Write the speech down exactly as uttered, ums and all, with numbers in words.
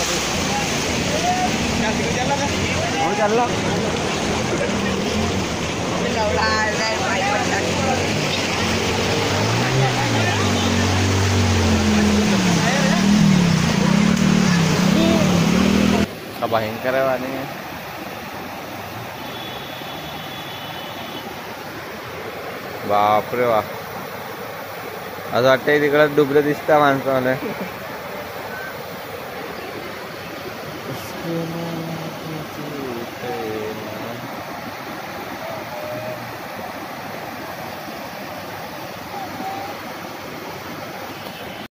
हो चालला भयंकर आहे पाणी बापरे वा असं वाटतंय तिकडे डुबरे दिसता माणसं मला